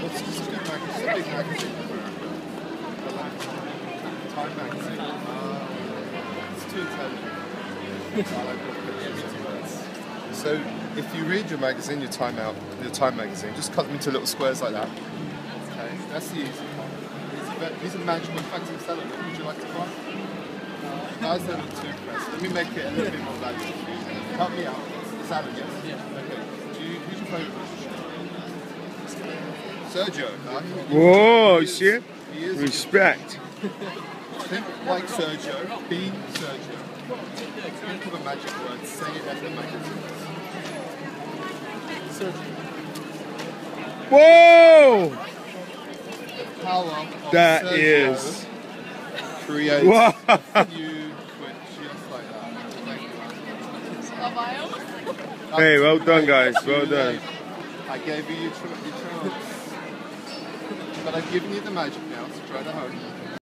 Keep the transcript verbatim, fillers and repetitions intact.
It's just a good magazine. It's a big magazine. Time magazine. Uh, it's too intelligent. I like little words. So, if you read your magazine, your Time out, your Time magazine, just cut them into little squares like that. Okay, that's the easy part. These are, these are magical. In fact, I'm selling them. Would you like to buy? Nice little toothpaste. Let me make it a little bit more valuable for you. Help me out. Salad, yes? Yeah. Okay. Do you, who's your favourite? Sergio. Huh? Whoa, He is- shit. he is a good- Respect. Think like Sergio. Be Sergio. Think of a magic word. Say it as the magazine. Sergio. Whoa! Power of That Sergio is. creates Wow. a few quid just like that. Thank you. Hey, well done, guys. Well Too done. late. I gave you your, tr- your chance. But I've given you the magic now, so try to home.